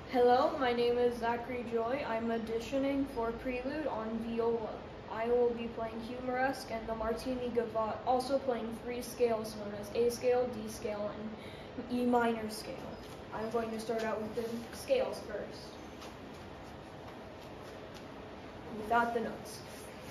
Hello, my name is Zachary Joy. I'm auditioning for Prelude on viola. I will be playing Humoresque and the Martini Gavotte, also playing three scales known as A scale, D scale, and E minor scale. I'm going to start out with the scales first, without the notes.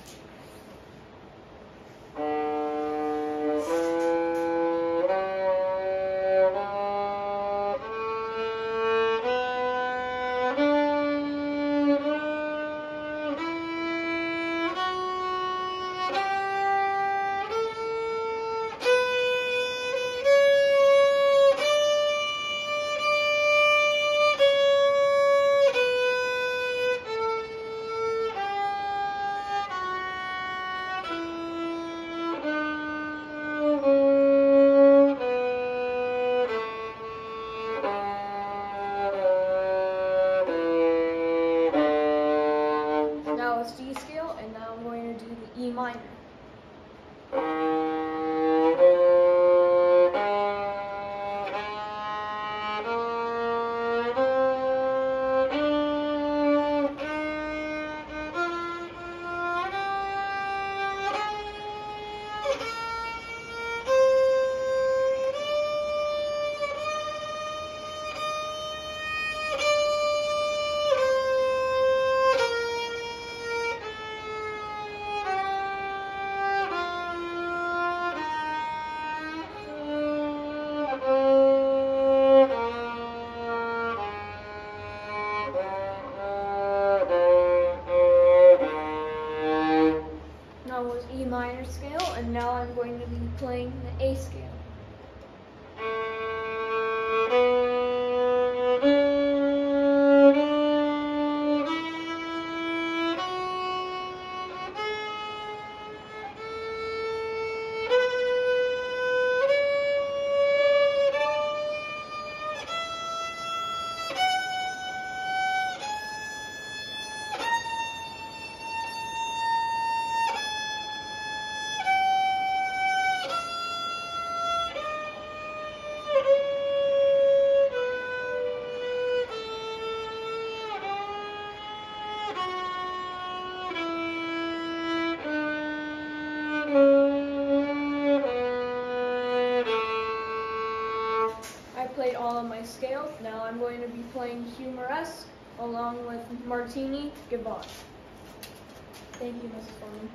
Now it's D scale, and now I'm going to do the E minor. Now was E minor scale, and now I'm going to be playing the A scale. I played all of my scales. Now I'm going to be playing Humoresque along with Martini Gavotte. Thank you, Mrs. Foreman.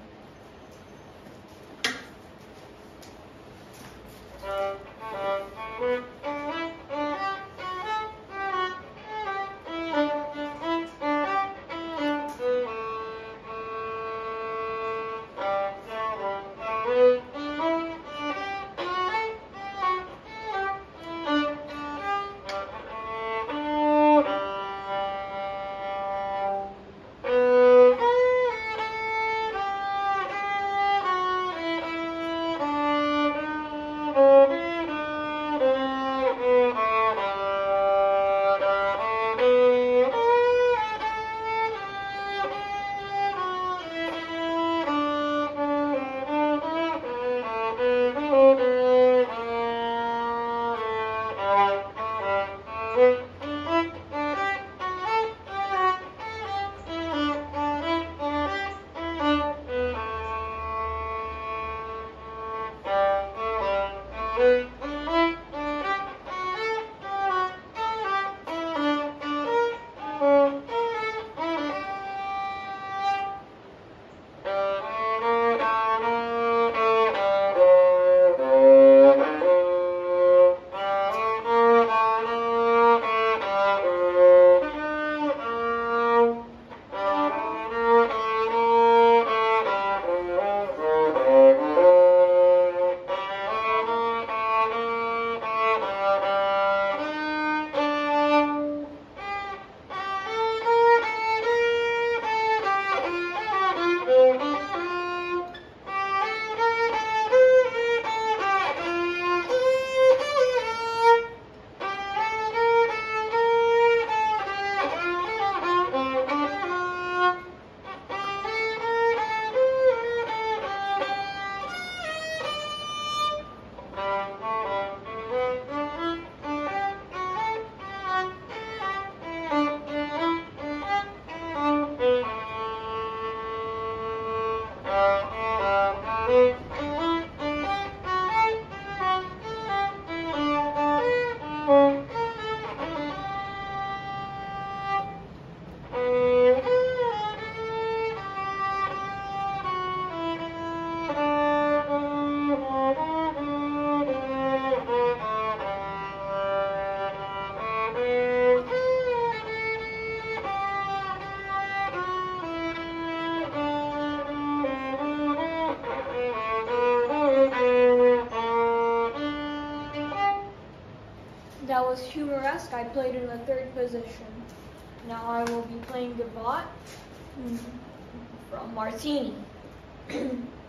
That was Humoresque. I played in the third position. Now I will be playing Gavotte from Martini.